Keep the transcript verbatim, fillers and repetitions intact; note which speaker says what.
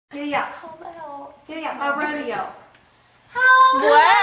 Speaker 1: Giddy up.
Speaker 2: Help, help.
Speaker 1: Giddy up. A rodeo.
Speaker 2: Help!
Speaker 3: What?